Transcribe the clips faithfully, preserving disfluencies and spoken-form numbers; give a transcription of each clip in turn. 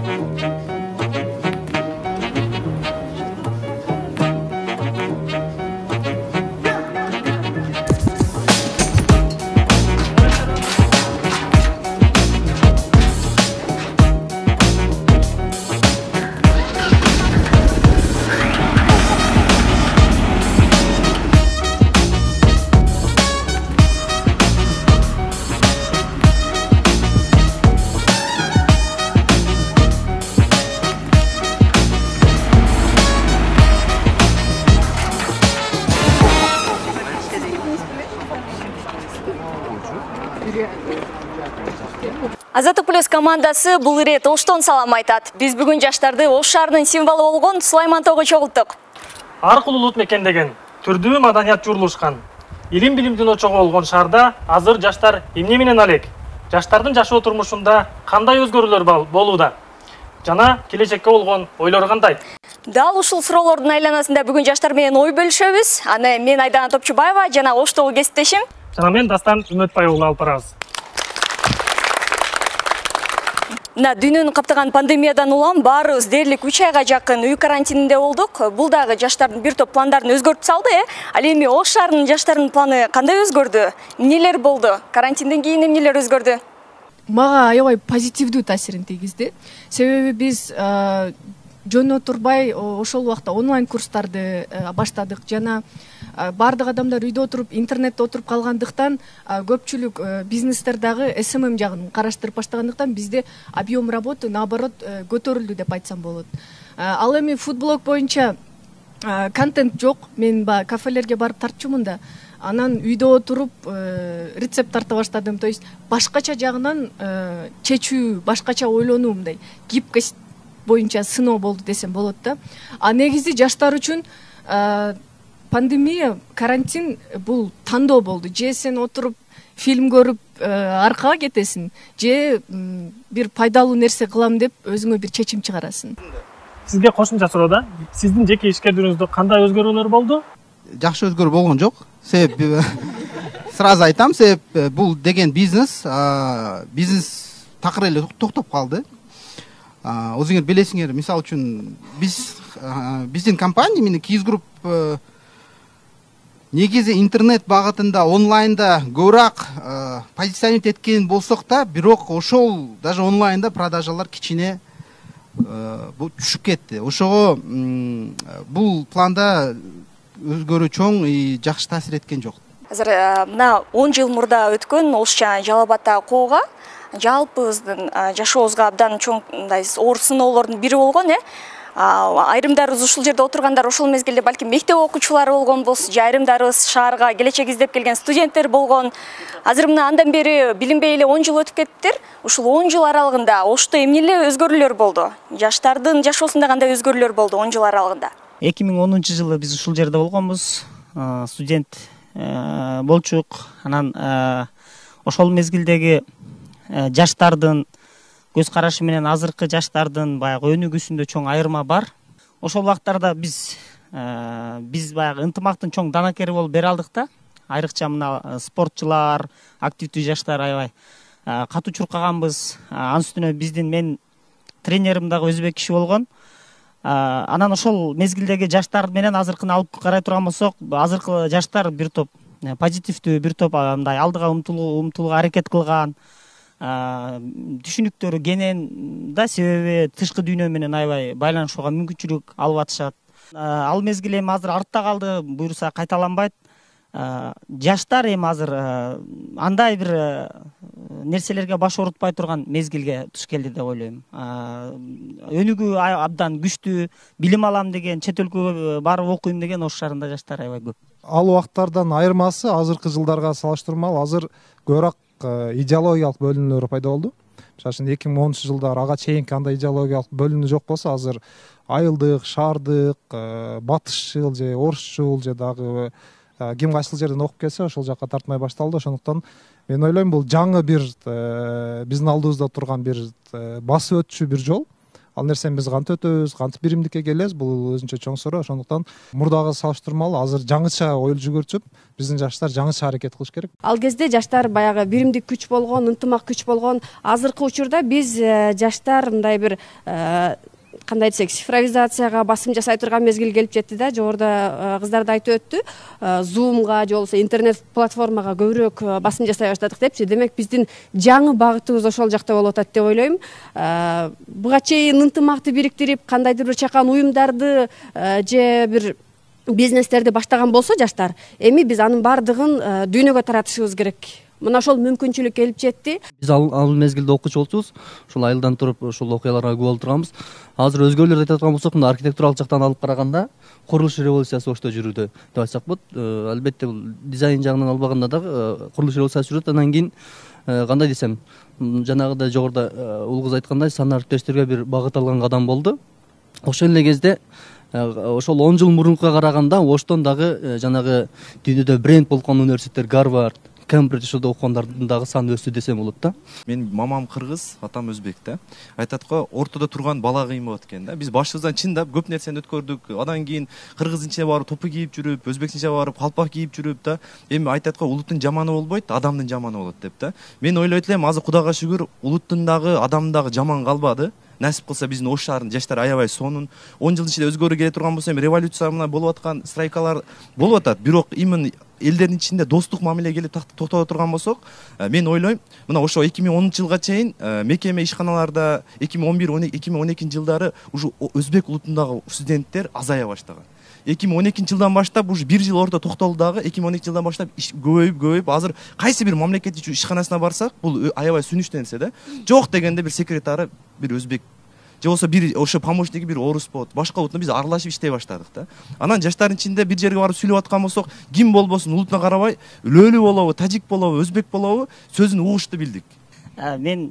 Азаттык плюс командасы бул ирет Оштон салам айтат. Биз бүгүн жаштарды Ош шаарынын символу болгон Сулайман тоого чогулттук. Аркыл улут мекендеген, түрдүү маданият журулушкан, илим билимдин очогу болгон шаарда азыр жаштар эмне менен алек? Жаштардын жашоо турмушунда кандай өзгөрүүлөр болууда? Жана келечекке болгон ойлору кандай? Дал ушул суроолордун айланасында бүгүн жаштар менен ой бөлүшөбүз. Аны мен Айдана Топчубаева жана Оштогу кесиптешим. Жана мен Дастан Үмөтбай уулу алып барабыз. Мына дүйнөнү каптаган пандемиядан улам баарыбыз дээрлик үч айга жакын үй карантининде болдук. Бул дагы жаштардын бир топ пландарын өзгөртүп салды. Ал эми Ош шаарынын жаштарынын планы кандай өзгөрдү? Эмнелер болду? Карантинден кийин эмнелер өзгөрдү? Мага аябай позитивдүү таасирин тийгизди. Себеби биз жөн отурбай ошол убакта онлайн курстарды баштадык жана бардык адамдар үйдө отуруп интернетте отуруп калгандыктан көпчүлүк бизнестер дагы эс эм эм жагын караштырып баштагандыктан бизде объем работы наоборот көтөрүлдү деп айтсам болот. Ал эми фудблог боюнча контент жок. Мен баягы кафелерге барып тартчумун да. Анан үйдө отуруп рецепт тарта баштадым. То есть башкача жагынан чечүү, башкача ойлонуу, мындай гибкость боюнча сыноо болду десем болот да. А негизи жаштар үчүн пандемия, карантин бул тандоо болду. Же сен отуруп фильм көрүп аркага кетесиң, же бир пайдалуу нерсе кылам деп өзүңө бир чечим чыгарасың. Сизге кошумча суроо, сиздин жеке ишкердигиңизде кандай өзгөрүүлөр болду? Жакшы өзгөрүү болгон жок. Себеп сразу айтам, себеп бул деген бизнес, бизнес такыр эле токтоп калды. Өзүңөр билесиңер, мисалы үчүн биз биздин компания, мени Киз Групп негизи интернет багытында онлайнда көбүрөөк позиционировать эткен болсок да, бирок ошол даже онлайнда продажалар кичине түшүп кетти. Ошого бул планда өзгөрүү чоң и жакшы таасир эткен жок. Азыр мына он жыл мурда өткөн Ош жана Жалал Абад окууга жалпыбыздын жашообузга абдан чоң мындай оор сыноолордун бири болгон, э? Айрымдарыбыз ушул жерде отургандар ошол мезгилде балким мектеп окуучулары болгон болсун, же айрымдарыбыз шаарга келечек издеп келген студенттер болгон. Азыр мына андан бери билинбей эле он жыл өтүп кетиптир. Ушул он жыл аралыгында Ошто эмнеле өзгөрүүлөр болду? Жаштардын жашоосунда кандай өзгөрүүлөр болду он жыл аралыгында? эки миң онунчу жылы биз ушул жерде болгонбуз. Студент болчук. Анан ошол мезгилдеги жаштардын көз карашы менен азыркы жаштардын баягы өнүгүүсүндө чоң айырма бар. Ошол убактарда биз биз баягы ынтымактын чоң данакери болуп бере алдык да. Айрыкча мына спортчулар, активдүү жаштар аябай катуу чуркаганбыз. Анын үстүнө биздин мен тренерим дагы өзбек киши болгон. Анан ошол мезгилдеги жаштар менен азыркыны алып карай турган болсок, азыркы жаштар бир топ позитивдүү, бир топ мындай алдыга умтулууга аракет кылган. Түшүнүктөрү кенен да, себеби тышкы дүйнө менен аябай байланышууга мүмкүнчүлүк алып атышат. Ал мезгил эми азыр артта калды, буюрса кайталанбайт. Жаштар эми азыр андай бир нерселерге баш орутпай турган мезгилге туш келди деп ойлойм. Өнүгүү абдан күчтүү, билим алам деген, чет өлкөгө барып окуйм деген Ош шаарында жаштар аябай көп. Ал убактардан айырмасы азыркы жылдарга салыштырмалуу азыр көбүрөөк идеологиялык бөлүнүүлөр пайда болду. Мисалы эки миң онунчу жылдар ага чейинки андай идеологиялык бөлүнүү жок болсо, азыр айылдык, шаардык, батышчыл же орусчул же дагы ким кайсыл жерден окуп келсе ошол жакка тартмай башталды. Ошондуктан мен ойлойм, бул жаңы бир биздин алдыбызда турган бир басып өтчү бир жол. ал нерсени биз кантип өтөбүз, кантип биримдикке келебиз, бул өзүнчө чоң суроо. Ошондуктан мурдага салыштырмалуу азыр жаңыча ой жүгүртүп, биздин жаштар жаңыча аракет кылыш керек. Ал кезде жаштар баягы биримдик күч болгон, ынтымак күч болгон. Азыркы учурда биз жаштар мындай бир кандай десек, цифровизацияга басым жасай турган мезгил келип жетти да. Жогоруда кыздар да айтып өттү, Zoomга же болбосо интернет платформага көбүрөөк басым жасай баштадык депчи. Демек биздин жаңы багытыбыз ошол жакта болуп атат деп ойлойм. Буга чейин ынтымакты бириктирип, кандайдыр бир чакан уюмдарды же бир бизнестерди баштаган болсо жаштар, эми биз анын баардыгын дүйнөгө таратышыбыз керек. Мына ошол мүмкүнчүлүк келип жетти. Биз ал мезгилде окуучу болчубуз. Ошол айылдан туруп ошол окуяларга күбө болуп турганбыз. Азыр өзгөлөрдү айтып аткан болсок, мына архитектуралык жактан алып караганда курулуш революциясы ошто жүрүүдө деп айтсак болот. Албетте бул дизайн жагынан албаганда дагы курулуш революциясы жүрөт. Андан кийин кандай десем, жанагыдай жогоруда уул кыз айткандай санаа әріптестерге бир багыт алган кадам болду. Ошол эле кезде ошол он жыл мурункуга караганда Оштон дагы жанагы дүйнөдө бренд болгон университеттер Гарвард, Кембридж ошодо окугандардын дагы саны өстү десем болот да. Мен мамам кыргыз, атам өзбек да. Айтат го, ортодо турган бала кыйын болот экен да. Биз башыбыздан чындап көп нерсени өткөрдүк. Андан кийин кыргызча барып топу кийип жүрүп, өзбекче барып калпак кийип жүрүп да. Эми айтат го, улуттун жаманы болбойт, адамдын жаманы болот деп да. Мен ойлойт элем, азыр Кудайга шүгүр, улуттун дагы, адамдын дагы жаман калбады. Насип кылса биздин Ош шаарынын жаштары аябай сонун. он жылдын ичинде өзгөрүү келе турган болсо, эми революция мына болуп аткан страйкалар болуп атат. Бирок именно элдердин ичинде достук мамиле келип токтоп турган болсок, мен ойлойм, мына ошо эки миң онунчу жылга чейин мекеме ишканаларда эки миң он бир эки миң он экинчи жылдары ушу өзбек улутундагы студенттер азая баштаган. эки миң он экинчи жылдан баштап ушу бир жыл орто токтолду дагы, эки миң он экинчи жылдан баштап көбөйүп көбөйүп, азыр кайсы бир мамлекеттик ишканасына барсак, бул аябай сүнүштүү нерсе да. Жок дегенде бир секретары бир өзбек, же болсо бир ошо помощниги бир орус болот. Башка улутта биз аралашып иштей баштадык да. Анан жаштардын ичинде бир жерге барып сүйлөп аткан болсок, ким болбосун улутуна карабай, лөлү болобу, тажик болобу, өзбек болобу, сөзүн угушту билдик. Мен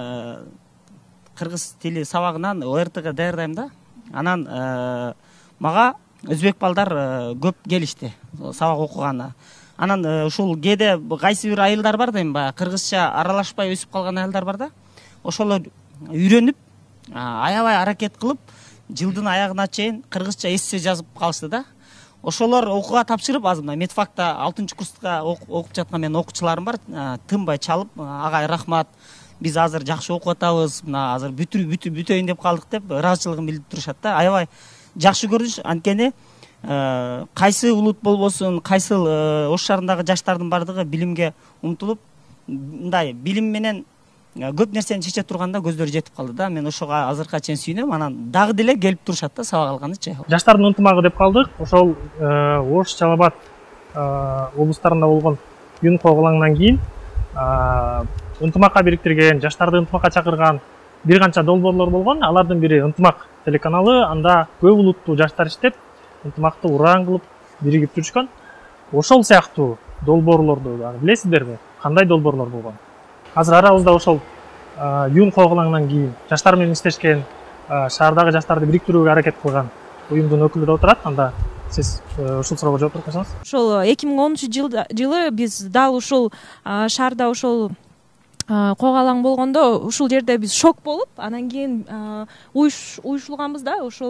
кыргыз тили сабагынан О Р Тга даярдайм да. Анан мага өзбек балдар көп келишти сабак окуганы. Анан ушул кээде кайсы бир айылдар бар да, эми баягы кыргызча аралашпай өсүп калган айылдар бар да. Ошолор үйрөнүп, аябай аракет кылып, жылдын аягына чейин кыргызча эссе жазып калышты да. Ошолор окууга тапшырып, азыр мына медфакта алтынчы курска окуп жаткан менин окуучуларым бар, тынбай чалып, агай рахмат, биз азыр жакшы окуп атабыз, мына азыр бүтөйүн деп калдык деп ыраазычылыгын билдирип турушат да. Аябай жакшы көрүнүш, анткени кайсы улут болбосун, кайсы Ош шаарындагы жаштардын бардыгы билимге умтулуп, мындай билим менен көп нерсени чече турганда көздөрү жетип калды да. Мен ошого азыркыга чейин сүйүнөм. Анан дагы деле келип турушат да сабак алганычы. Жаштардын ынтымагы деп калдык. Ошол Ош, Жалал Абад облустарында болгон юн коголаңдан кийин ынтымакка бириктирген, жаштарды ынтымакка чакырган бир канча долбоорлор болгон. Алардын бири Ынтымак телеканалы. Анда көп улуттуу жаштар иштеп, ынтымакты ураан кылып биригип жүрүшкөн. Ошол сыяктуу долбоорлорду билесиздерби? Кандай долбоорлор болгон? Азыр арабызда ошол юн коголаңдан кийин жаштар менен иштешкен, шаардагы жаштарды бириктирүүгө аракет кылган уюмдун өкүлү да отурат. Анда сиз ушул суроого жооп берсеңиз. Ошол эки миң онунчу жылы биз дал ушул шаарда ошол коголаң болгондо ушул жерде биз шок болуп, анан кийин уюшулганбыз да. Ошол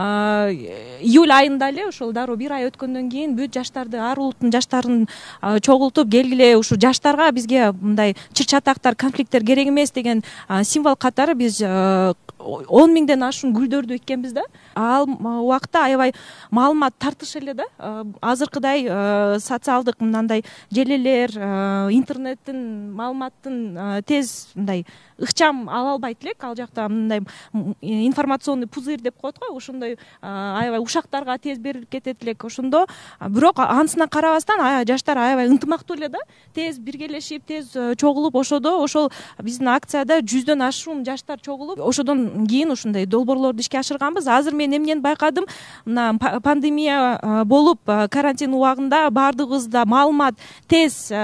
июль айында эле, ошол дароо бир ай өткөндөн кийин бүт жаштарды, ар улуттун жаштарын чогултуп, келгиле ушу жаштарга бизге мындай чыр-чатактар, конфликттер керек эмес деген символ катары биз он миңден ашуун гүлдөрдү эккенбиз да. Ал убакта аябай маалымат тартыш эле да. Азыркыдай социалдык мындай желелер, интернеттин, маалыматтын тез мындай ыкчам ала албайт элек. Ал жакта мындай информационный пузырь деп коет го, ошондой аябай ушактарга тез берилип кетет элек. Ошондо бирок анысына карабастан жаштар аябай ынтымактуу эле да. Тез биргелешип, тез чогулуп, ошодо ошол биздин акцияда жүздөн ашуун жаштар чогулуп, ошодон кийин ушундай долбоорлорду ишке ашырганбыз. Азыр мен эмнени байкадым, мына пандемия болуп, карантин убагында баардыгыбызда маалымат тез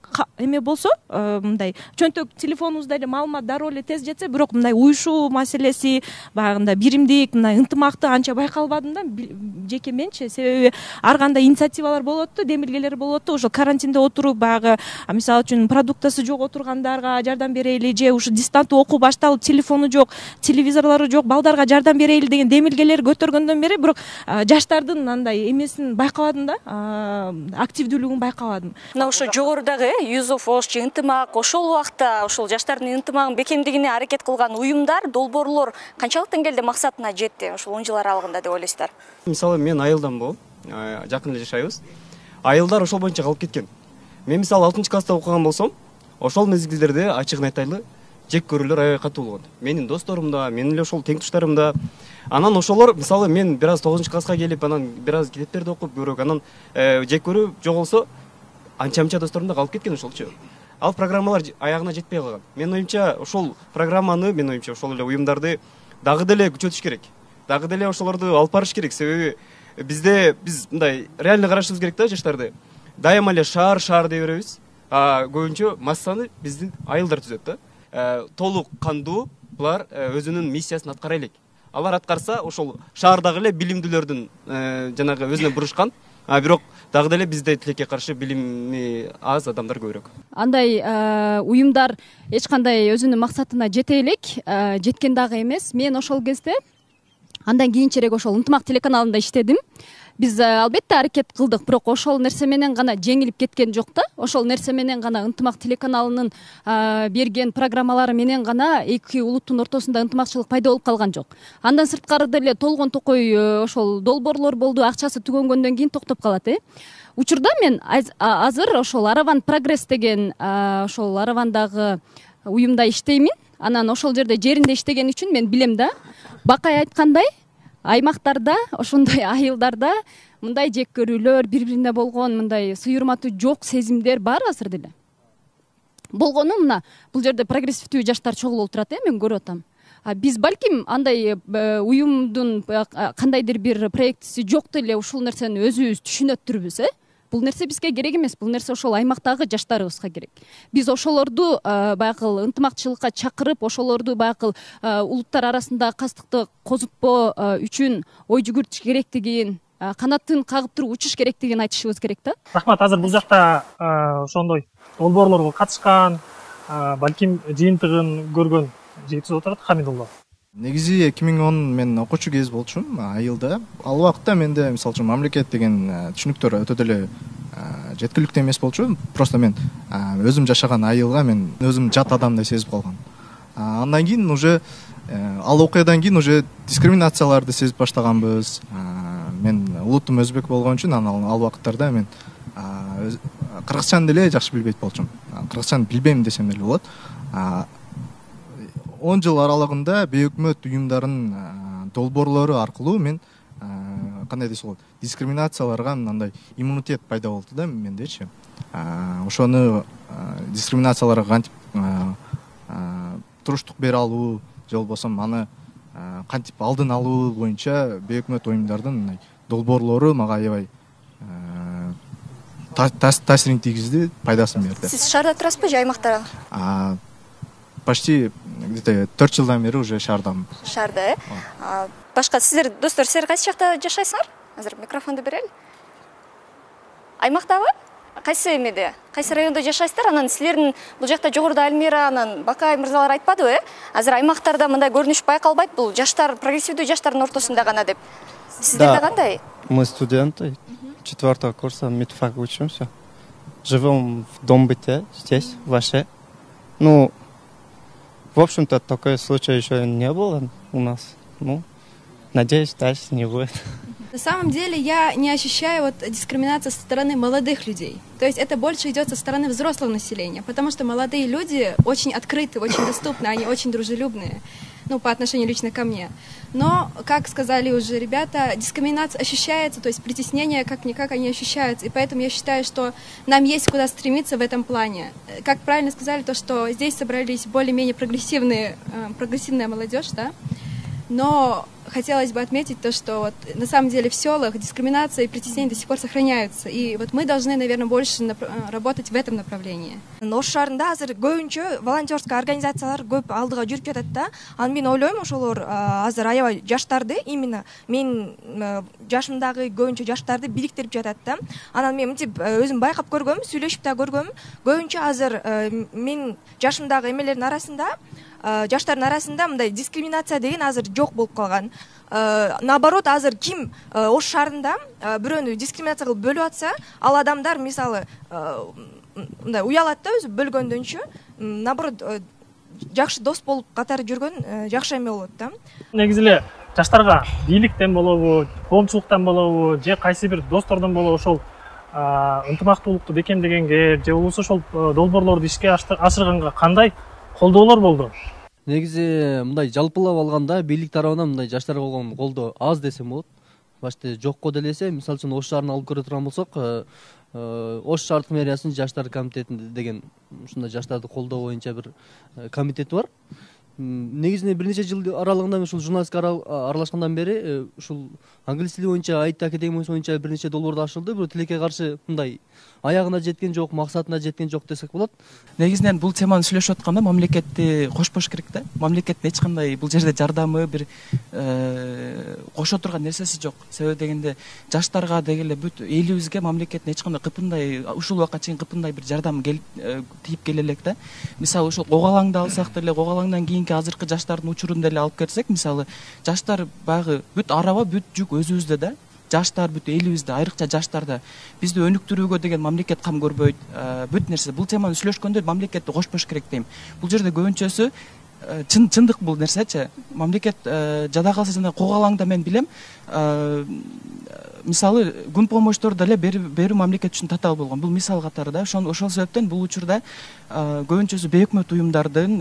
эме болсо, мындай чөнтөк телефонубузда эле маалымат дароо эле тез жетсе, бирок мындай уюшуу маселеси, баягындай биримдик, мындай ынтымакты анча байкалбадым да жеке менчи. Себеби ар кандай инициативалар болот да, демилгелер болот да, ошо карантинде отуруп баягы мисалы үчүн продуктасы жок отургандарга жардам берели же ушу дистанттуу окуу башталып телефону жок, телевизорлору жок балдарга жардам берели деген демилгелер көтөргөндөн бери бирок жаштардын андай эмесин байкабадым да, активдүүлүгүн байкабадым. Мына ошо жогорудагы Youth of Osh ынтымак, ошол убакта ошол жаштардын ынтымагын бекемдигине аракет кылган уюмдар, долбоорлор канчалык деңгээлде максатына жетти ошол он жыл аралыгында деп ойлойсуздар? Мисалы мен айылдан болуп, жакын эле жашайбыз. Айылдар ошол боюнча калып кеткен. Мен мисалы алтынчы класста окуган болсом, ошол мезгилдерде ачыгын айтайлы, жек көрүүлөр аябай катуу болгон. Менин досторум да, менин эле ошол теңтуштарым да. Анан ошолор мисалы мен бир аз тогузунчу класска келип, анан бир аз китептерди окуп көрөк, анан жек көрүү жоголсо, анча-мынча досторум да калып кеткен ошолчу. Ал программалар аягына жетпей калган. Менин оюмча ошол программаны, менин оюмча ошол эле уюмдарды дагы деле күчөтүш керек. Дагы деле ошолорду алып барыш керек. Себеби бизде биз мындай реально карашыбыз керек да жаштарды. Дайыма эле шаар шаар дей беребиз. А көбүнчө массаны биздин айылдар түзөт да. Толук кандуу булар өзүнүн миссиясын аткара элек. Алар аткарса ошол шаардагы эле билимдүүлөрдүн жанагы өзүнө бурушкан, а бирок дагы деле бизде тилекке каршы билими аз адамдар көбүрөөк. Андай уюмдар эч кандай өзүнүн максатына жете элек, жеткен дагы эмес. Мен ошол кезде андан кийинчерээк ошол ынтымак телеканалында иштедим. Биз албетте аракет кылдык, бирок ошол нерсе менен гана жеңилип кеткен жок да. Ошол нерсе менен гана ынтымак телеканалынын берген программалары менен гана эки улуттун ортосунда ынтымакчылык пайда болуп калган жок. Андан сырткары деле толгон токой ошол долбоорлор болду, акчасы түгөнгөндөн кийин токтоп калат, э. Учурда мен азыр ошол Араван Прогресс деген ошол Аравандагы уюмда иштеймин. Анан ошол жерде жеринде иштеген үчүн мен билем да. Бакай айткандай, аймактарда, ошондой айылдарда мындай жек көрүүлөр, бири-бирине болгон мындай сыйырматуу жок сезимдер бар азыр деле. Болгону мына бул жерде прогрессивдүү жаштар чогулуп турат, э, мен көрүп атам. А биз балким андай уюмдун кандайдыр бир проектиси жок деле ушул нерсени өзүбүз түшүнөттүрбүз, э. Бул нерсе бизге керек эмес, бул нерсе ошол аймактагы жаштарыбызга керек. Биз ошолорду баягы ынтымакчылыкка чакырып, ошолорду баягы улуттар арасында кастыкты козутпоо үчүн ой жүгүртүш керектигин, канатын кагып туруп учуш керектигин айтышыбыз керек да. Рахмат, азыр бул жакта ошондой долбоорлорго катышкан, балким жыйынтыгын көргөн жигитибиз отурат, Хамидулла. Негизи эки миң он мен окуучу кез болчумун айылда. Ал убакта менде мисалы үчүн мамлекет деген түшүнүктөр өтө деле жеткиликтүү эмес болчу. Просто мен өзүм жашаган айылга мен өзүм жат адамдай сезип калгам. Андан кийин уже ал окуядан кийин уже дискриминацияларды сезип баштаганбыз. Мен улутум өзбек болгон үчүн анан ал убакыттарда мен кыргызчаны деле жакшы билбейт болчумун. Кыргызчаны билбейм десем деле болот. он жыл аралыгында бейөкмөт уюмдарынын долбоорлору аркылуу мен кандай десе болот, дискриминацияларга мындай иммунитет пайда болду да мендечи. Ошону дискриминацияларга кантип туруштук бере алуу, же болбосо аны кантип алдын алуу боюнча бейөкмөт уюмдардын долбоорлору мага аябай таасирин тийгизди, пайдасын берди. Сиз шаарда турасызбы же аймакта? Почти где-то төрт жылдан бери уже шаардамын. Шаарда, э? Башка сиздер достор, силер кайсы жакта жашайсыңар? Азыр микрофонду берели. Аймактабы? Кайсы эмеде? Кайсы райондо жашайсыздар? Анан силердин бул жакта жогоруда Альмира, анан Бакай мырзалар айтпадыбы, э? Азыр аймактарда мындай көрүнүш байкалбайт, бул жаштар, прогрессивдүү жаштардын ортосунда гана деп. Сиздерде кандай? Мы студенты четвертого курса медфак учимся. Живем в Дом бытия здесь, в Аше. Ну, в общем-то, такой случай еще не было у нас. Ну, надеюсь, дальше не будет. На самом деле я не ощущаю вот дискриминации со стороны молодых людей. То есть это больше идет со стороны взрослого населения, потому что молодые люди очень открыты, очень доступны, они очень дружелюбные, ну, по отношению лично ко мне. Но, как сказали уже ребята, дискриминация ощущается, то есть притеснение как-никак они ощущаются, и поэтому я считаю, что нам есть куда стремиться в этом плане. Как правильно сказали, то, что здесь собрались более-менее прогрессивные, прогрессивная молодежь, да, но хотелось бы отметить то, что вот на самом деле в селах дискриминация и притеснение до сих пор сохраняются. И вот мы должны, наверное, больше нап- работать в этом направлении. Ош шаарында азыр көбүнчө волонтерская организациялар көп алдыга жүрүп жатат да. Анан мен ойлойм ошолор азыр аябай жаштарды, именно мен жашымдагы көбүнчө жаштарды бириктирип жатат да. Анан мен мынтип өзүм байкап көргөм, сүйлөшүп да көргөм. Көбүнчө азыр мен жашымдагы эмелердин арасында, жаштардын арасында мындай дискриминация деген азыр жок болуп калган. Наоборот, азыр ким Ош шаарында бирөөнү дискриминация кылып бөлүп атса, ал адамдар мисалы мындай уялат да өзү бөлгөндөнчү, наоборот жакшы дос болуп катары жүргөн жакшы эме болот да. Негизи эле жаштарга бийликтен болобу, коомчулуктан болобу, же кайсы бир достордон болобу ошол ынтымактуулукту бекемдегенге, же улус ошол долбоорлорду ишке ашырганга кандай колдоолор болду? Негизи мындай жалпылап алганда бийлик тарабынан мындай жаштарга болгон колдоо аз десем болот. Башта жокко делесе, мисалы үчүн Ош шаарын алып көрө турган болсок, Ош шаардык мэриясынын жаштар комитетинде деген ушундай жаштарды колдоо боюнча бир комитет бар. Негизинен бир нече жыл аралыгында ушул журналистикага аралашкандан бери ушул англис тили боюнча айт академиясы боюнча бир нече долбоорду ашылды, бирок тилекке каршы мындай аягына жеткен жок, максатына жеткен жок десек болот. Негизинен бул теманы сүйлөшүп атканда мамлекетти кошпош керек да. Мамлекеттин эч кандай бул жерде жардамы, бир кошо турган нерсеси жок. Себеби дегенде жаштарга дегеле бүт элибизге мамлекеттин эч кандай кыпындай, ушул убакка чейин кыпындай бир жардам тийип келе элек да. Мисалы ошол Когалаңды алсак деле, Когалаңдан кийинки азыркы жаштардын учурун деле алып келсек, мисалы жаштар багы бүт араба, бүт жүк өзүбүздө да. Жаштар бүт элибизде, айрыкча жаштарда бизди өнүктүрүүгө деген мамлекет кам көрбөйт. Бүт нерсе бул теманы сүйлөшкөндө мамлекетти кошпош керек дейм. Бул жерде көбүнчөсү чын чындык бул нерсечи. Мамлекет жада калса жана Когалаңда мен билем, мисалы күн помощторду деле берүү мамлекет үчүн татаал болгон. Бул мисал катары да. Ошол ошол себептен бул учурда көбүнчөсү бейөкмөт уюмдардын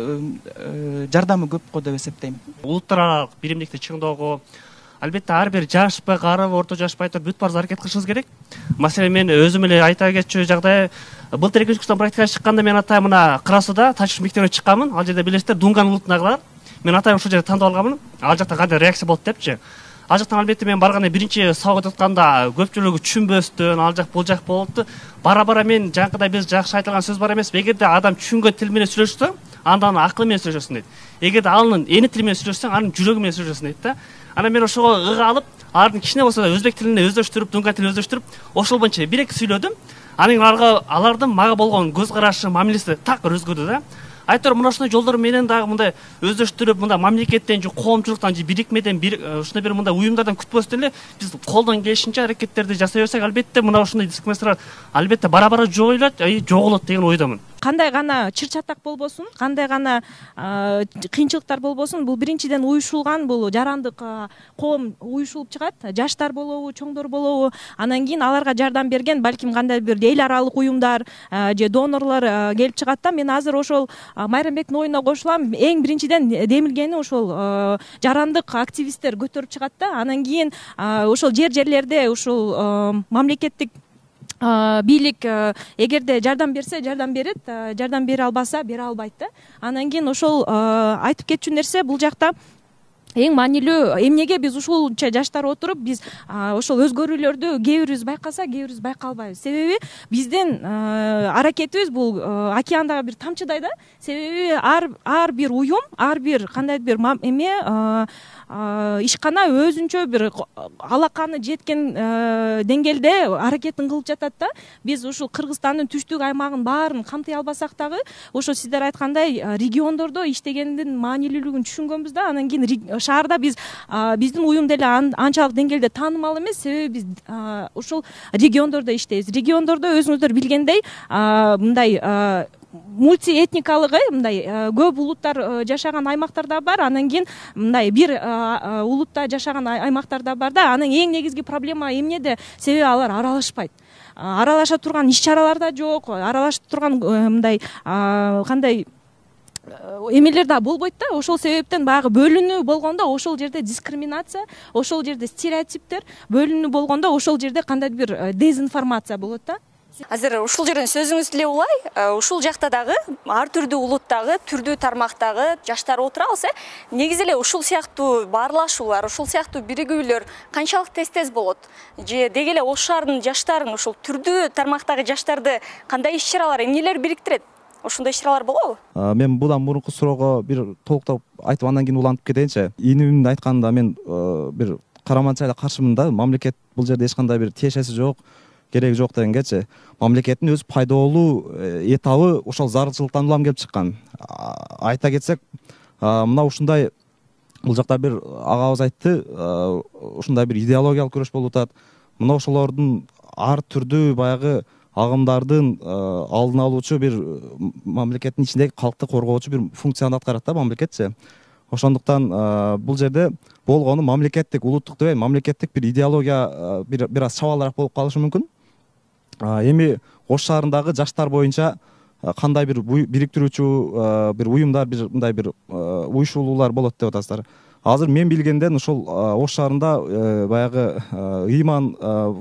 жардамы көп го деп эсептейм. Улуттар аралык биримдикти чыңдоого, албетте ар бир жашпай, карап, орто жашпай туруп бүт барыз аракет кылышыбыз керек. Маселен, мен өзүм эле айта кетчү жагдай, былтыр экинчи курстан практикага чыкканда мен атайм мына Кыра сууда тачыш мектебине чыкканмын. Ал жерде билесиздер, Дунган улутундагылар. Мен атайм ушул жерде тандап алганмын. Ал жакта кандай реакция болот депчи. Ал жактан албетте мен барганда биринчи сабак өтүп атканда көпчүлүгү түшүнбөстөн, ал жак бул жак болупту. Бара-бара мен жанакыдай биз жакшы айтылган сөз бар эмес. Эгерде адам түшүнгөн тил менен сүйлөшсө, андан акыл менен сүйлөшөсүң дейт. Эгерде анын эни тили менен сүйлөшсөң, анын жүрөгү менен сүйлөшөсүң дейт да. Анан мен ошого ыга алып, ардын кичине болсо да өзбек тилине өздөштүрүп, дунган тилин өздөштүрүп, ошол боюнча бир эки сүйлөдүм. Анын аларга алардын мага болгон көз карашы, мамилеси так өзгөрдү да. Айтор мына ушундай жолдор менен дагы мындай өздөштүрүп, мындай мамлекеттен же коомчулуктан же бирикмеден бир ушундай бир мындай уюмдардан күтпөстөн эле биз колдон келишинче аракеттерди жасай берсек, албетте мына ушундай дискриминациялар албетте бара-бара жоюлат, жоголот деген ойдомун. Кандай гана чыр-чатак болбосун, кандай гана кыйынчылыктар болбосун, бул биринчиден уюшулган, бул жарандык коом уюшулуп чыгат, жаштар болобу, чоңдор болобу, анан кийин аларга жардам берген балким кандай бир эл аралык уюмдар же донорлор келип чыгат да. Мен азыр ошол Майрамбектин оюна кошулам. Эң биринчиден демилгени ошол жарандык активисттер көтөрүп чыгат да. Анан кийин ошол жер-жерлерде ушул мамлекеттик бийлик эгерде жардам берсе жардам берет, жардам бере албаса бере албайт да. Анан кийин ошол айтып кетчү нерсе бул жакта эң маанилүү эмнеге биз ушунча жаштар отуруп биз ошол өзгөрүүлөрдү кээ бирибиз байкаса, кээ бирибиз байкалбайбыз. Себеби биздин аракетибиз бул океандагы бир тамчыдай да. Себеби ар ар бир уюм, ар бир кандайдыр бир эме ишкана өзүнчө бир алаканы жеткен деңгээлде аракетин кылып жатат да. Биз ушул Кыргызстандын түштүк аймагын баарын камтый албасак дагы, ошо сиздер айткандай региондордо иштегендин маанилүүлүгүн түшүнгөнбүз да. Анан кийин шаарда биз биздин уюм деле анчалык деңгээлде таанымал эмес, себеби биз ушул региондордо иштейбиз. Региондордо өзүңүздөр билгендей мындай мультиэтникалык, мындай көп улуттар жашаган аймактар да бар. Анан кийин мындай бир улутта жашаган аймактар да бар да. Анын эң негизги проблема эмнеде? Себеби алар аралашпайт. Аралаша турган иш-чаралар да жок, аралашып турган мындай кандай эмелер да болбойт да. Ошол себептен баягы бөлүнүү болгондо ошол жерде дискриминация, ошол жерде стереотиптер, бөлүнүү болгондо ошол жерде кандайдыр бир дезинформация болот да. Азыр ушул жерден сөзүңүз деле улай, ушул жакта дагы ар түрдүү улуттагы, түрдүү тармактагы жаштар отурабыз, э? Негизи эле ушул сыяктуу баарлашуулар, ушул сыяктуу биригүүлөр канчалык тез-тез болот? Же деги эле Ош шаарынын жаштарын, ушул түрдүү тармактагы жаштарды кандай иш-чаралар, эмнелер бириктирет? Ушундай иш-чаралар болобу? Мен будан мурунку суроого бир толуктап айтып андан кийин улантып кетейинчи. Инимдин айтканында мен бир караманча каршымын да. Мамлекет бул жерде эч кандай бир тиешеси жок, кереги жок дегенгечи. Мамлекеттин өз пайдалуу этабы ошол зарылчылыктан улам келип чыккан. Айта кетсек, мына ушундай бул жакта бир агабыз айтты, ушундай бир идеологиялык күрөш болуп атат. Мына ошолордун ар түрдүү баягы агымдардын алдын алуучу бир мамлекеттин ичиндеги калкты коргоочу бир функцияны аткарат да мамлекетчи. Ошондуктан бул жерде болгону мамлекеттик, улуттук дебей, мамлекеттик бир идеология бир бир аз чабалыраак болуп калышы мүмкүн. Эми Ош шаарындагы жаштар боюнча кандай бир бириктирүүчү бир уюмдар, бир мындай бир уюшуулуулар болот деп атасыздар. Азыр мен билгенден ошол Ош шаарында баягы ыйман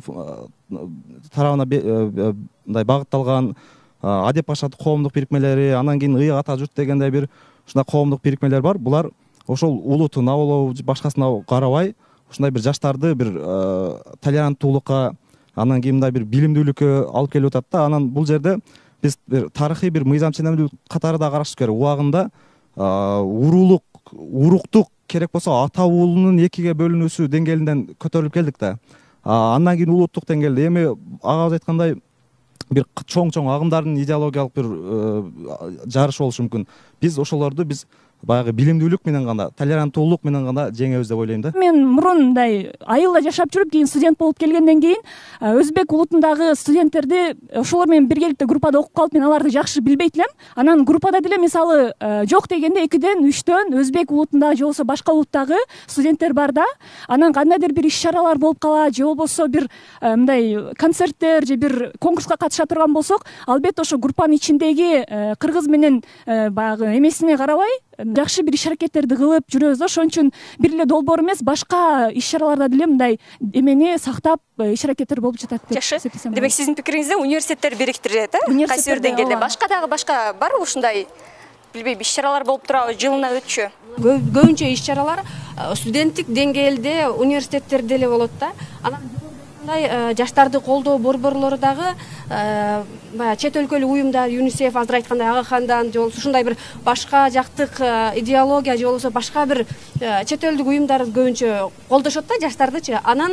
тарабына мындай багытталган Адеп Пашат коомдук бирикмелери, анан кийин Ыйык ата журт дегендей бир ушундай коомдук бирикмелер бар. Булар ошол улутуна болобу, башкасына карабай, ушундай бир жаштарды бир толеранттуулукка, анан кийин мындай бир билимдүүлүккө алып келип атат да. Анан бул жерде биз бир тарыхый бир мыйзам ченемдүүлүк катары да карашыбыз керек. Убагында уруулук, уруктук керек болсо ата уулунун экиге бөлүнүүсү деңгээлинден көтөрүлүп келдик да. Андан кийин улуттук деңгээлде эми агабыз айткандай бир чоң-чоң агымдардын идеологиялык бир жарышы болушу мүмкүн. Биз ошолорду биз баягы билимдүүлүк менен гана, толеранттуулук менен гана жеңебиз деп ойлойм да. Мен мурун мындай айылда жашап жүрүп, кийин студент болуп келгенден кийин өзбек улутундагы студенттерди ошолор менен биргеликте группада окуп калып, мен аларды жакшы билбейт элем. Анан группада деле мисалы жок дегенде экиден, үчтөн өзбек улутундагы же болбосо башка улуттагы студенттер бар да. Анан кандайдыр бир иш-чаралар болуп калат, же болбосо бир мындай концерттер же бир конкурска катыша турган болсок, албетте ошо группанын ичиндеги кыргыз менен баягы эмесине карабай жакшы бир иш-аракеттерди кылып жүрөбүз да. Ошон үчүн бир эле долбоор эмес, башка иш-чараларда деле мындай эмени сактап иш-аракеттер болуп жатат деп эсептесем. Демек сиздин пикириңизде университеттер бириктирет, э? Кайсы бир деңгээлде. Башка дагы башка барбы ушундай билбейм иш-чаралар болуп турабы, жылына өтчү? Көбүнчө иш-чаралар студенттик деңгээлде университеттерде эле болот да. Анан жаштарды колдоо борборлору дагы баягы чет өлкөлүк уюмдар, ЮНИСЕФ, азыр айткандай Агахандан же болбосо ушундай бир башка жактык идеология же болбосо башка бир чет элдик уюмдар көбүнчө колдошот да жаштардычы. Анан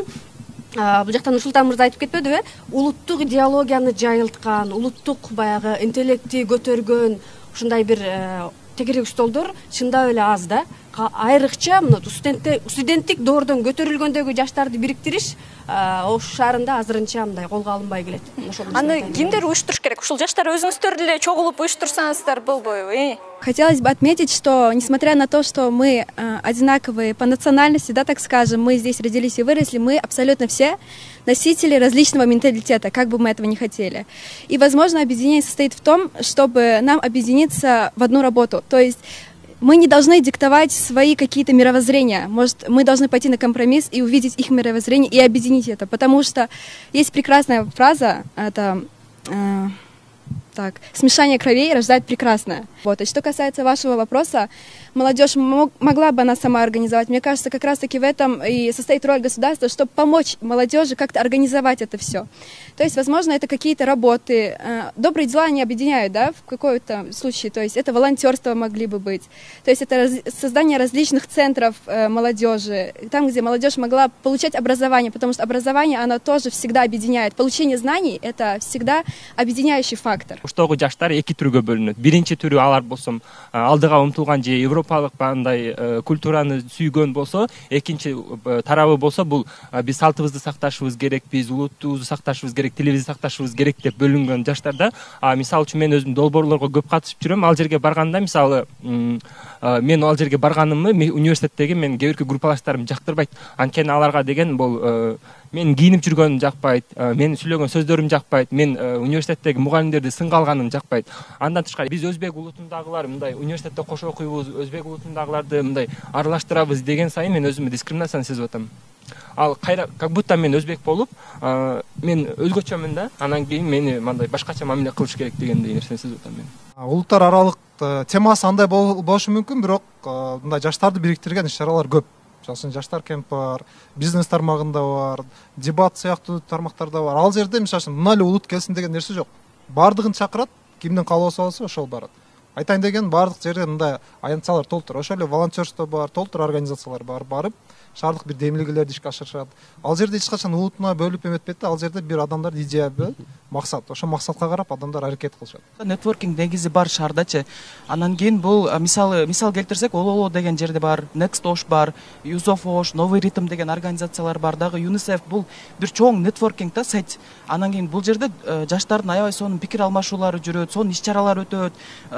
бул жактан Нурсултан мырза айтып кетпедиби? Улуттук идеологияны жайылткан, улуттук баягы интеллекти көтөргөн ушундай бир тегерек столдор чындап эле аз да. Айрыкча мына студенттик доордон көтөрүлгөндөгү жаштарды бириктириш Ош шаарында азырынча мындай колго алынбай келет. Аны кимдер уюштуруш керек? Ушул жаштар өзүңүздөр деле чогулуп уюштурсаңыздар болбойбу? Хотелось бы отметить, что несмотря на то, что мы э, одинаковые по национальности, да, так скажем, мы здесь родились и выросли, мы абсолютно все носители различного менталитета, как бы мы этого ни хотели. И, возможно, объединение состоит в том, чтобы нам объединиться в одну работу. То есть мы не должны диктовать свои какие-то мировоззрения. Может, мы должны пойти на компромисс и увидеть их мировоззрение и объединить это. Потому что есть прекрасная фраза, это... Э, Так, смешание кровей рождает прекрасное. Вот. И что касается вашего вопроса, молодежь мог, могла бы она сама организовать. Мне кажется, как раз-таки в этом и состоит роль государства, чтобы помочь молодежи как-то организовать это все. То есть, возможно, это какие-то работы. Добрые дела они объединяют, да, в какой-то случае. То есть, это волонтерство могли бы быть. То есть, это раз, создание различных центров э, молодежи, там, где молодежь могла получать образование, потому что образование, оно тоже всегда объединяет. Получение знаний – это всегда объединяющий фактор. Оштогу жаштар эки түргө бөлүнөт. Биринчи түрү алар болсо алдыга умтулган же европалык бандай культураны сүйгөн болсо, экинчи тарабы болсо бул биз салтыбызды сакташыбыз керек, биз улуттубузду сакташыбыз керек, тилибизди сакташыбыз керек деп бөлүнгөн жаштарда. А мисалы үчүн мен өзүм долбоорлорго көп катышып жүрөм. Ал жерге барганда мисалы мен ал жерге барганымды университеттеги мен кээ бирки группалаштарым жактырбайт. Анткени аларга деген бул мен кийинип жүргөнүм жакпайт, мен сүйлөгөн сөздөрүм жакпайт, мен университеттеги мугалимдерди сынга алганым жакпайт. Андан тышкары биз өзбек улутундагылар мындай университетте кошо окуйбуз, өзбек улутундагыларды мындай аралаштырабыз деген сайын мен өзүмө дискриминацияны сезип атам. ал кайра как будто мен өзбек болуп мен өзгөчөмүн да, анан кийин мени мындай башкача мамиле кылыш керек дегендей нерсени сезип атам мен. Улуттар аралык темасы андай болушу мүмкүн, бирок мындай жаштарды бириктирген иш-чаралар көп. Мисалы жаштар кемп бар, бизнес тармагында бар, дебат сыяктуу тармактарда бар. Ал жерде мисалы мына эле улут келсин деген нерсе жок. Бардыгын чакырат, кимдин каалоосу болсо ошол барат. Айтайын деген бардык жерде мындай аянтчалар толтур. Ошол эле волонтерство бар, толтур организациялар бар, барып шаардык бир демилгелерди ишке ашырышат. Ал жерде эч качан улутуна бөлүп эметпейт да, ал жерде бир адамдар идея бөлүп, максат, ошо максатка карап адамдар аракет кылышат. Нетворкинг негизи бар шаардачы. Анан кийин бул мисалы мисал келтирсек, Ололо деген жерде бар, Next Osh бар, Use of Osh, Новый ритм деген организациялар бар, дагы ЮНИСЕФ. Бул бир чоң нетворкинг да, сайт. Анан кийин бул жерде жаштардын аябай сонун пикир алмашуулары жүрөт, сонун иш-чаралар өтөт,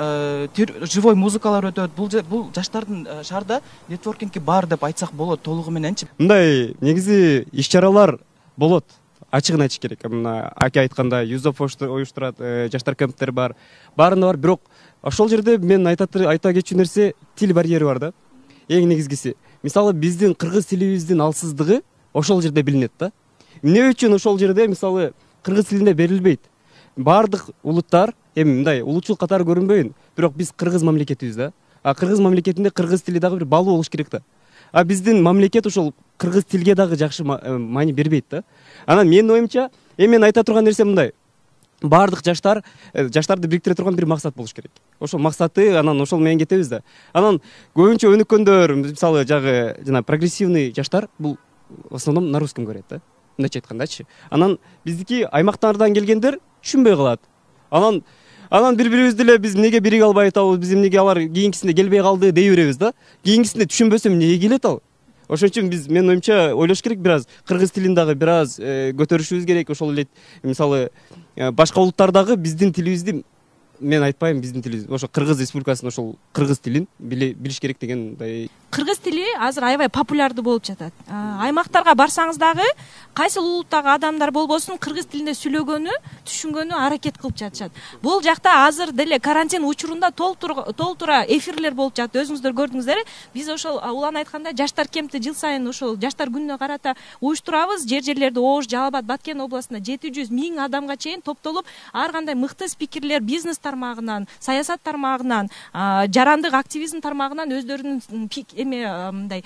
живой музыкалар өтөт. Бул бул жаштардын шаарда нетворкинги бар деп айтсак болот толугу мененчи. Мындай негизи иш-чаралар болот. Ачыгын айтыш керек. Мына аке айтканда Use of Osh оюштурат, жаштар кемптери бар. Баарында бар, бирок ошол жерде мен айта айта кетчү нерсе тил барьери бар да. Эң негизгиси. Мисалы биздин кыргыз тилибиздин алсыздыгы ошол жерде билинет да. Эмне үчүн ошол жерде мисалы кыргыз тилинде берилбейт? Бардык улуттар эми мындай улутчул катары көрүнбөйүн, бирок биз кыргыз мамлекетибиз да. А кыргыз мамлекетинде кыргыз тили дагы бир балуу болуш керек да. А биздин мамлекет ошол кыргыз тилге дагы жакшы маани бербейт да. Анан менин оюмча, эми мен айта турган нерсе мындай. Бардык жаштар, жаштарды бириктире турган бир максат болуш керек. Ошол максаты, анан ошол менен кетебиз да. Анан көбүнчө өнүккөндөр, мисалы жагы жана прогрессивный жаштар бул в основном на русском говорят да. Мындайча айткандачы. Анан биздики аймактардан келгендер түшүнбөй калат. Анан Анан бири-бирибизди эле биз эмнеге бириге албай атабыз, биз эмнеге алар кийинкисинде келбей калды дей беребиз да. Кийинкисинде түшүнбөсөм эмнеге келет ал? Ошон үчүн биз менин оюмча ойлош керек, бир аз кыргыз тилин дагы бир аз көтөрүшүбүз керек. Ошол эле мисалы башка улуттардагы биздин тилибизди мен айтпайм, биздин тилибиз. Ошо Кыргыз Республикасынын ошол кыргыз тилин билиш керек дегендей. Кыргыз тили азыр аябай популярдуу болуп жатат. Аймактарга барсаңыз дагы кайсы улуттагы адамдар болбосун кыргыз тилинде сүйлөгөнү, түшүнгөнү аракет кылып жатышат. Бул жакта азыр деле карантин учурунда толтура эфирлер болуп жатат. Өзүңүздөр көрдүңүздөр. Биз ошол улан айтканда жаштар кемпти жыл сайын ошол жаштар күнүнө карата уюштурабыз. Жер-жерлерде Ош, Жалал Абад, Баткен областында жети жүз миң адамга чейин топтолуп, ар кандай мыкты спикерлер бизнес тармагынан, саясат тармагынан, жарандык активизм тармагынан өздөрүнүн эме мындай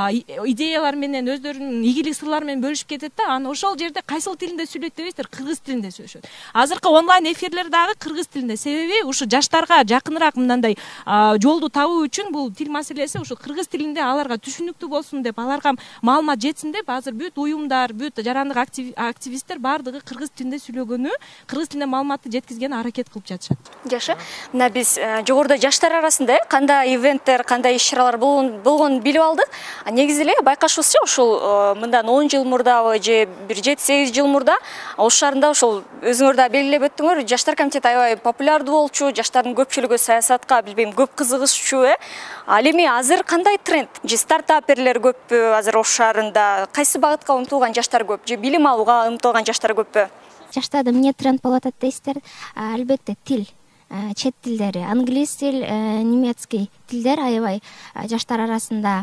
идеялар менен, өздөрүнүн ийгилик сырлары менен бөлүшүп кетет да. Аны ошол жерде кайсыл тилинде сүйлөйт дебейсиздер, кыргыз тилинде сүйлөшөт. Азыркы онлайн эфирлер дагы кыргыз тилинде. Себеби ушу жаштарга жакыныраак мындай жолду табуу үчүн бул тил маселеси ушу кыргыз тилинде аларга түшүнүктүү болсун деп, аларга маалымат жетсин деп, азыр бүт уюмдар, бүт жарандык активисттер бардыгы кыргыз тилинде сүйлөгөнү, кыргыз тилинде маалыматты жеткизгенге аракет кылып жатышат. Жашы, мына биз жогоруда жаштар арасында кандай ивенттер, кандай иш-чаралар болгонун билип алдык. Негизи эле байкашыбызча ошол мындан он жыл мурдабы же бир жети сегиз жыл мурда Ош шаарында ошол өзүңөр да белгилеп өттүңөр, жаштар комитети аябай популярдуу болчу, жаштардын көпчүлүгү саясатка билбейм көп кызыгышчу э. Ал эми азыр кандай тренд? Же стартаперлер көппү азыр Ош шаарында? Кайсы багытка умтулган жаштар көп? Же билим алууга умтулган жаштар көппү? Жаштарда эмне тренд болуп атат дейсиздер? Албетте тил, чет тилдери, англис тил, немецкий тилдер аябай жаштар арасында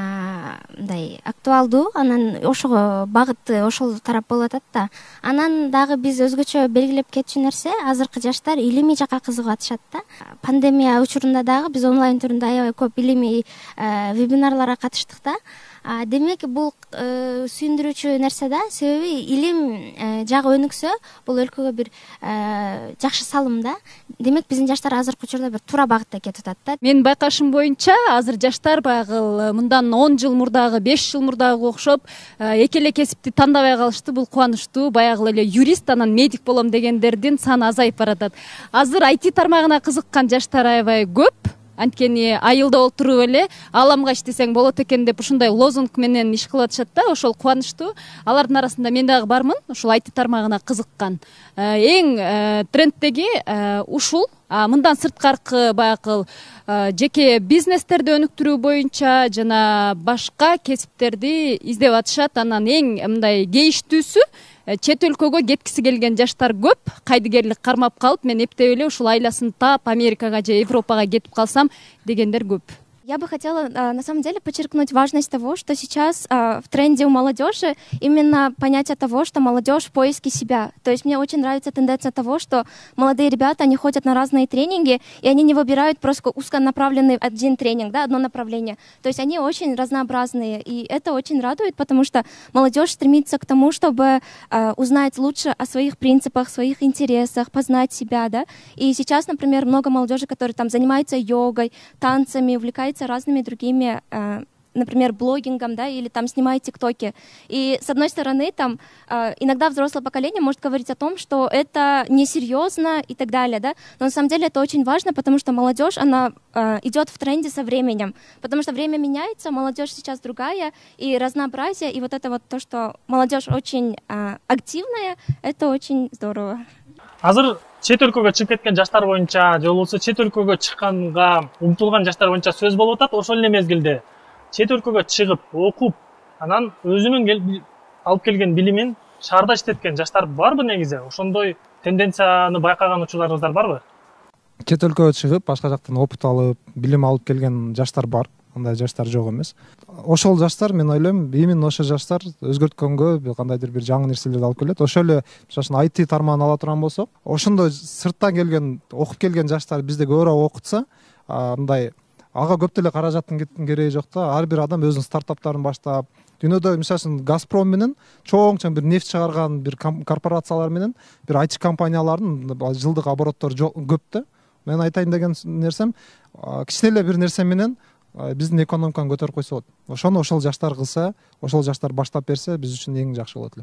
мындай актуалдуу. Анан ошого багыты ошол тарап болуп атат да. Анан дагы биз өзгөчө белгилеп кетчү нерсе, азыркы жаштар илимий жакка кызыгып атышат да. Пандемия учурунда дагы биз онлайн түрүндө аябай көп илимий вебинарларга катыштык да. Демек бул сүйүндүрүүчү нерсе да. Себеби илим жагы өнүксө, бул өлкөгө бир жакшы салым да. Демек биздин жаштар азыркы учурда бир туура багытта кетип атат да. Менин байкашым боюнча азыр жаштар баягы мындан он жыл мурдагы, беш жыл мурдагы окшоп эки эле кесипти тандабай калышты. Бул кубанычтуу. Баягы эле юрист, анан медик болом дегендердин саны азайып баратат. Азыр ай ти тармагына кызыккан жаштар аябай көп. Анткени айылда отуруп эле ааламга иштесең болот экен деп ушундай лозунг менен иш кылып атышат да. Ошол кубанычтуу. Алардын арасында мен дагы бармын, ушул ай ти тармагына кызыккан. Эң тренддеги ушул. Мындан сырткаркы баягы жеке бизнестерди өнүктүрүү боюнча жана башка кесиптерди издеп атышат. Анан эң мындай кейиштүүсү, чет өлкөгө кеткиси келген жаштар көп. Кайдыгерлик кармап калып, мен эптеп эле ушул айласын таап Америкага же Европага кетип калсам дегендер көп. Я бы хотела, на самом деле, подчеркнуть важность того, что сейчас в тренде у молодежи именно понятие того, что молодежь в поиске себя. То есть мне очень нравится тенденция того, что молодые ребята, они ходят на разные тренинги, и они не выбирают просто узконаправленный один тренинг, да, одно направление. То есть они очень разнообразные, и это очень радует, потому что молодежь стремится к тому, чтобы узнать лучше о своих принципах, своих интересах, познать себя, да. И сейчас, например, много молодежи, которые там занимаются йогой, танцами, увлекаются разными другими, э, например, блогингом, да, или там снимают тиктоки. И с одной стороны, там э, иногда взрослое поколение может говорить о том, что это несерьезно и так далее, да, но на самом деле это очень важно, потому что молодежь, она э, идет в тренде со временем, потому что время меняется, молодежь сейчас другая, и разнообразие, и вот это вот то, что молодежь очень э, активная, это очень здорово. Азыр чет өлкөгө чыгып кеткен жаштар боюнча же болбосо чет өлкөгө чыкканга умтулган жаштар боюнча сөз болуп атат. Ошол эле мезгилде чет өлкөгө чыгып окуп, анан өзүнүн алып келген билимин шаарда иштеткен жаштар барбы негизи? Ошондой тенденцияны байкаган учурларыңыздар барбы? Чет өлкөгө чыгып, башка жактан опыт алып, билим алып келген жаштар бар. Андай жаштар жок эмес. Ошол жаштар, мен ойлойм, именно ошол жаштар өзгөрткөнгө кандайдыр бир жаңы нерселерди алып келет. Ошол эле, мисалы үчүн ай ти тармагын ала турган болсок, ошондой сырттан келген, окуп келген жаштар бизде көбүрөөк окутса, мындай ага көп деле каражаттын кереги жок да. Ар бир адам өзүнүн стартаптарын баштап, дүйнөдө мисалы үчүн Газпром менен чоң чоң бир нефть чыгарган бир корпорациялар менен бир ай ти компаниялардын жылдык обороттору көп да. Мен айтайын деген нерсем, кичине эле бир нерсе менен биздин экономиканы көтөрүп койсо болот. Ошону ошол жаштар кылса, ошол жаштар баштап берсе, биз үчүн эң жакшы болот эле.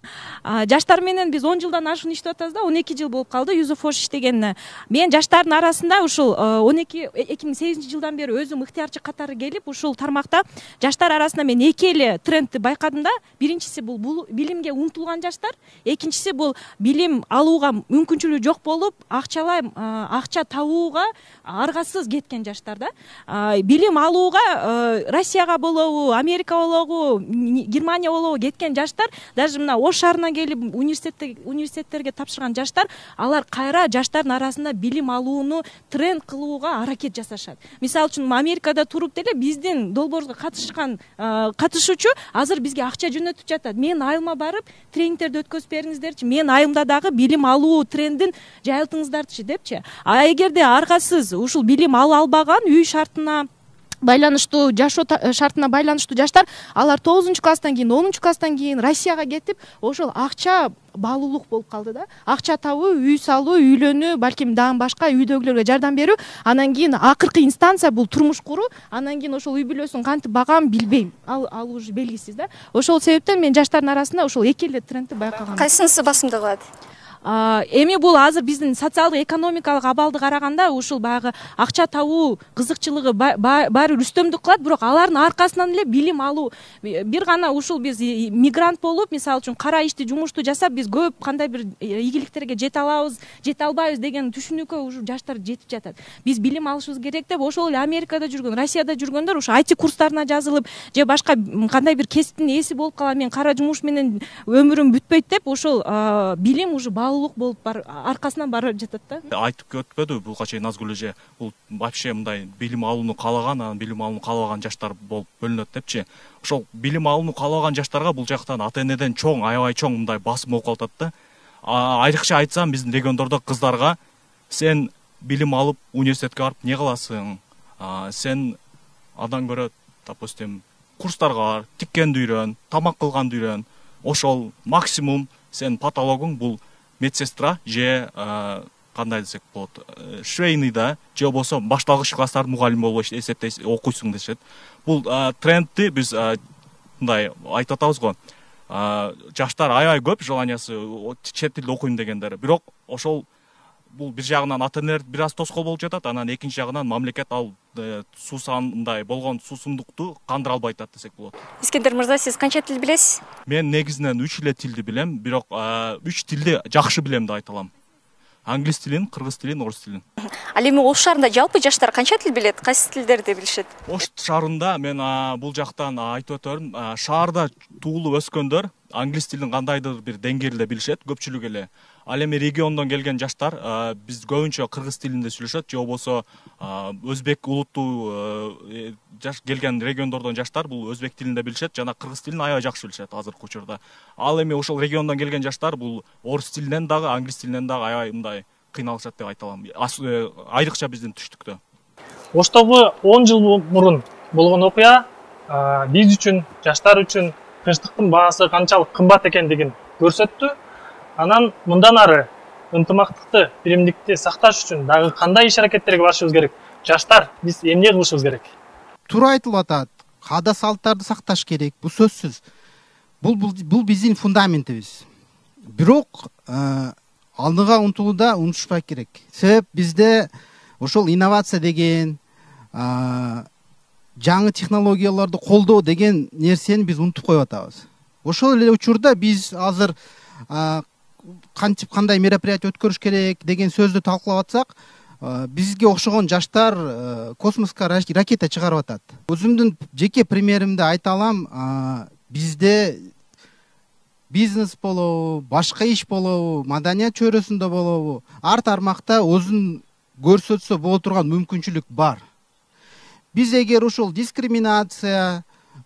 Жаштар менен биз он жылдан ашуун иштеп атабыз да, он эки жыл болуп калды Юзефош иштегенине. Мен жаштардын арасында ушул он эки эки миң сегизинчи жылдан бери өзүм ыктыярчы катары келип, ушул тармакта жаштар арасында мен эки эле трендти байкадым да. Биринчиси бул билимге умтулган жаштар, экинчиси бул билим алууга мүмкүнчүлүгү жок болуп, акчалай акча табууга аргасыз кеткен жаштар да. Билим алууга Россияга болобу, Америка болобу, Германия болобу кеткен жаштар, даже мына Ош шаарына келип университетте университеттерге тапшырган жаштар, алар кайра жаштардын арасында билим алууну тренд кылууга аракет жасашат. Мисалы үчүн Америкада туруп деле биздин долбоорубузга катышкан катышуучу азыр бизге акча жөнөтүп жатат. Мен айылма барып тренингтерди өткөзүп бериңиздерчи, мен айылымда дагы билим алуу трендин жайылтыңыздарчы депчи. А эгерде аргасыз ушул билим ала албаган, үй шартына байланыштуу, жашоо шартына байланыштуу жаштар, алар тогузунчу класстан кийин, онунчу класстан кийин Россияга кетип, ошол акча баалуулук болуп калды да. Акча табуу, үй салуу, үйлөнүү, балким дагы башка үйдөгүлөргө жардам берүү, анан кийин акыркы инстанция бул турмуш куруу, анан кийин ошол үй бүлөсүн кантип багам билбейм. Ал ал уже белгисиз да. Ошол себептен мен жаштардын арасында ошол эки эле трендти байкагам. Кайсынысы басымдуу кылат? Эми бул азыр биздин социалдык экономикалык абалды караганда ушул баягы акча табуу кызыкчылыгы баары бир үстөмдүк кылат, бирок алардын аркасынан эле билим алуу. Бир гана ушул биз мигрант болуп, мисалы үчүн кара ишти, жумушту жасап, биз көп кандай бир ийгиликтерге жете алабыз, жете албайбыз деген түшүнүккө ушу жаштар жетип жатат. Биз билим алышыбыз керек деп, ошол эле Америкада жүргөн, Россияда жүргөндөр ушу ай ти курстарына жазылып, же башка кандай бир кесиптин ээси болуп калам, мен кара жумуш менен өмүрүм бүтпөйт деп, ошол билим уже баалуулук болуп бар аркасынан барып жатат да. Айтып өтпөдү бул качай Назгүл эже, бул вообще мындай билим алууну каалаган, анан билим алууну каалабаган жаштар болуп бөлүнөт депчи. Ошол билим алууну каалабаган жаштарга бул жактан ата энеден чоң, аябай чоң мындай басым болуп калат да. Айрыкча айтсам, биздин региондордо кыздарга сен билим алып университетке барып не кыласың? Сен андан көрө, допустим, курстарга бар, тиккенди үйрөн, тамак кылганды үйрөн. Ошол максимум сен патологуң бул медсестра же кандай десек болот, швейный да, же болбосо башталгыч класстардын мугалими болуп эсептейсиң, окуйсуң дешет. Бул трендти биз мындай айтып атабыз го. Жаштар аябай көп желаниясы чет тилде окуйм дегендер. Бирок ошол бул бир жагынан ата энелер бир аз тоскоол болуп жатат, анан экинчи жагынан мамлекет ал суусандай болгон суусундукту кандыра албай атат десек болот. Искендер мырза, сиз канча тил билесиз? Мен негизинен үч эле тилди билем, бирок үч тилди жакшы билем деп айта алам. Англис тилин, кыргыз тилин, орус тилин. Ал эми Ош шаарында жалпы жаштар канча тил билет? Кайсы тилдерди билишет? Ош шаарында мен бул жактан айтып өтөрүм, шаарда туулуп өскөндөр англис тилин кандайдыр бир деңгээлде билишет көпчүлүк эле. Ал эми региондон келген жаштар биз көбүнчө кыргыз тилинде сүйлөшөт же болбосо өзбек улуттуу келген региондордон жаштар бул өзбек тилинде билишет жана кыргыз тилин аябай жакшы билишет азыркы учурда. Ал эми ошол региондон келген жаштар бул орус тилинен дагы англис тилинен дагы аябай мындай кыйналышат деп айта алам. Айрыкча биздин түштүктө. Оштогу он жыл мурун болгон окуя биз үчүн, жаштар үчүн тынчтыктын баасы канчалык кымбат экендигин көрсөттү. Анан мындан ары ынтымактыкты, биримдикти сакташ үчүн дагы кандай иш аракеттерге барышыбыз керек? Жаштар, биз эмне кылышыбыз керек? Туура айтылып атат. Каада салттарды сакташ керек. Бул сөзсүз. Бул бул биздин фундаментибиз. Бирок алдыга умтулууда унутушпай керек. Себеп бизде ошол инновация деген, жаңы технологияларды колдоо деген нерсени биз унутуп коюп атабыз. Ошол эле учурда биз азыр кантип кандай мероприятие өткөрүш керек деген сөздү талкуулап атсак, бизге окшогон жаштар космоска ракета чыгарып атат. Өзүмдүн жеке примеримди айта алам. Бизде бизнес болобу, башка иш болобу, маданият чөйрөсүндө болобу, ар тармакта өзүн көрсөтсө боло турган мүмкүнчүлүк бар. Биз эгер ушул дискриминация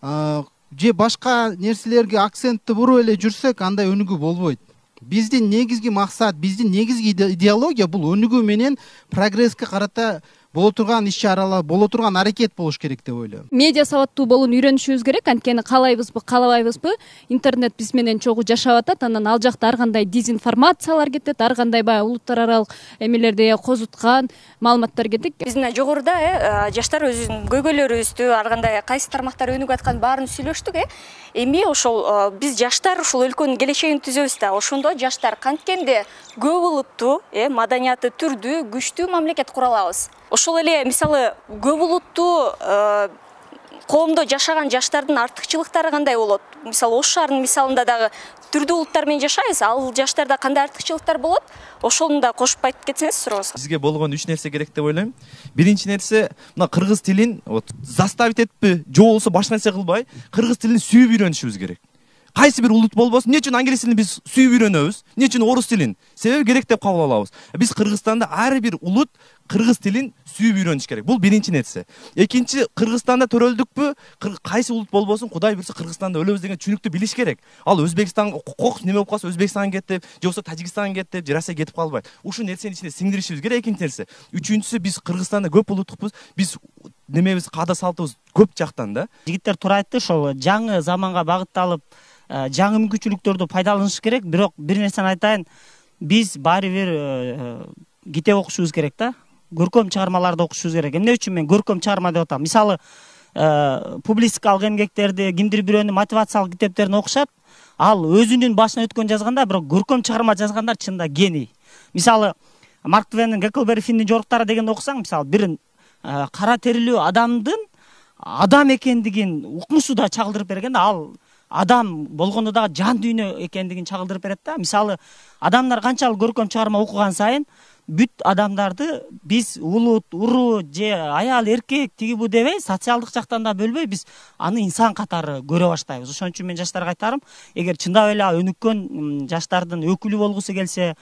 же башка нерселерге акцентти буруп эле жүрсөк, андай өнүгүү болбойт. Биздин негизги максат, биздин негизги идеология бул өнүгүү менен прогресске карата боло турган иш-чаралар, боло турган аракет болуш керек деп ойлойм. Медиа сабаттуу болууну үйрөнүшүбүз керек, анткени каалайбызбы, каалабайбызбы, интернет биз менен чогуу жашап атат, анан ал жакта ар кандай дезинформациялар кетет, ар кандай баягы улуттар аралык эмелерди козуткан маалыматтар кетет. Биз мына жогоруда жаштар өзүнүн көйгөйлөрүбүздү, ар кандай кайсы тармактар өнүгүп атканын баарын сүйлөштүк, э. Эми ошол биз жаштар ушул өлкөнүн келечегин түзөбүз да. Ошондо жаштар канткенде көп улуттуу, э, маданияты түрдүү, күчтүү мамлекет кура алабыз. Ошол эле мисалы көп улуттуу коомдо жашаган жаштардын артыкчылыктары кандай болот? Мисалы Ош шаарынын мисалында дагы түрдүү улуттар менен жашайбыз, ал жаштарда кандай артыкчылыктар болот? Ошону да кошуп айтып кетсеңиз суроосуз. Бизге болгон үч нерсе керек деп ойлойм. Биринчи нерсе, мына кыргыз тилин вот заставить этпи, же болбосо башка нерсе кылбай, кыргыз тилин сүйүп үйрөнүшүбүз керек. Кайсы бир улут болбосун, эмне үчүн англис тилин биз сүйүп үйрөнөбүз? Эмне үчүн орус тилин? Себеби керек деп кабыл алабыз. Биз Кыргызстанда ар бир улут кыргыз тилин сүйүп үйрөнүш керек. Бул биринчи нерсе. Экинчи, Кыргызстанда төрөлдүкпү? Кайсы улут болбосун, Кудай буйрса Кыргызстанда өлөбүз деген түшүнүктү билиш керек. Ал Өзбекстан кокус неме болуп калса Өзбекстанга кетип, же болбосо Тажикстанга кетип, же Россияга кетип калбайт. Ушул нерсенин ичине сиңдиришибиз керек. Экинчи нерсе. Үчүнчүсү, биз Кыргызстанда көп улуттукпуз. Биз немебиз, каада салтыбыз көп жактан да. Жигиттер туура айтты, ошол жаңы заманга багытталып, жаңы мүмкүнчүлүктөрдү пайдаланыш керек. Бирок бир нерсени айтайын, биз баары бир китеп окушубуз керек да. Көркөм чыгармаларды окушубуз керек. Эмне үчүн мен көркөм чыгарма деп атам? Мисалы, публицистикалык эмгектерди, кимдир бирөөнүн мотивациялык китептерин окушат. Ал өзүнүн башынан өткөн жазганда, бирок көркөм чыгарма жазгандар чынында гений. Мисалы, Марк Твеннин Геклберри Финндин жоруктары дегенди окусаң, мисалы, бир кара терилүү адамдын адам экендигин укмушу да чагылдырып берген. Ал адам болгондо дагы жан дүйнө экендигин чагылдырып берет да. Мисалы, адамдар канчалык көркөм чыгарма окуган сайын бүт адамдарды биз улут, уру же аял, эркек, тиги бу дебей, социалдык жактан да бөлбөй биз аны инсан катары көрө баштайбыз. Ошон үчүн мен жаштарга айтарым, эгер чындап эле өнүккөн жаштардын өкүлү болгусу келсе,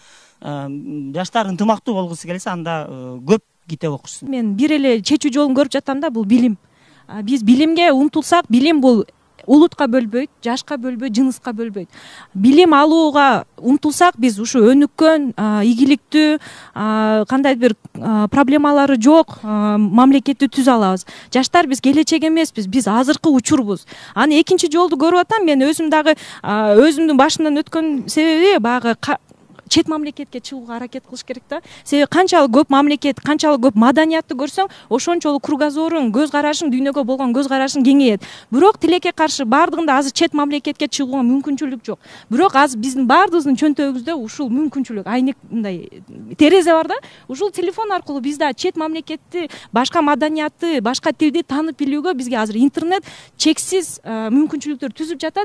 жаштар ынтымактуу болгусу келсе, анда көп китеп окушsun. Мен бир эле чечүү жолун көрүп жатам да, бул билим. Биз билимге умтулсак, билим бул улутка бөлбөйт, жашка бөлбөйт, жыныска бөлбөйт. Билим алууга умтулсак, биз ушу өнүккөн, ийгиликтүү, кандай бир проблемалары жок мамлекетти түзө алабыз. Жаштар биз келечек эмеспиз, биз азыркы учурбуз. Аны экинчи жолду көрүп атам, мен өзүм дагы өзүмдүн башымдан өткөн себеби баягы чет мамлекетке чыгууга аракет кылыш керек да. Себеби канчалык көп мамлекет, канчалык көп маданиятты көрсөң, ошончолук кругозоруң, көз карашың, дүйнөгө болгон көз карашың кеңейет. Бирок тилекке каршы бардыгында азыр чет мамлекетке чыгууга мүмкүнчүлүк жок. Бирок азыр биздин бардыгыбыздын чөнтөгүбүздө ушул мүмкүнчүлүк, айнек мындай терезе бар да. Ушул телефон аркылуу биз да чет мамлекетти, башка маданиятты, башка тилди таанып билүүгө бизге азыр интернет чексиз мүмкүнчүлүктөр түзүп жатат.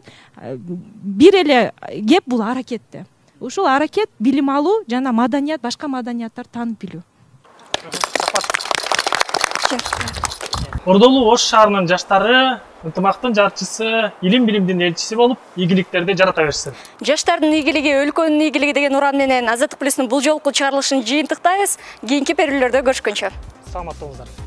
Бир эле кеп бул аракетте. Ушул аракет билим алуу жана маданият, башка маданияттарды таанып билүү. Ордолуу Ош шаарынын жаштары ынтымактын жарчысы, илим билимдин элчиси болуп, ийгиликтерди жарата берсин. Жаштардын ийгилиги өлкөнүн ийгилиги деген уран менен Азаттык плюстун бул жолку чыгарылышын жыйынтыктайбыз. Кийинки берүүлөрдө көрүшкөнчө. Саламатта болуңуздар.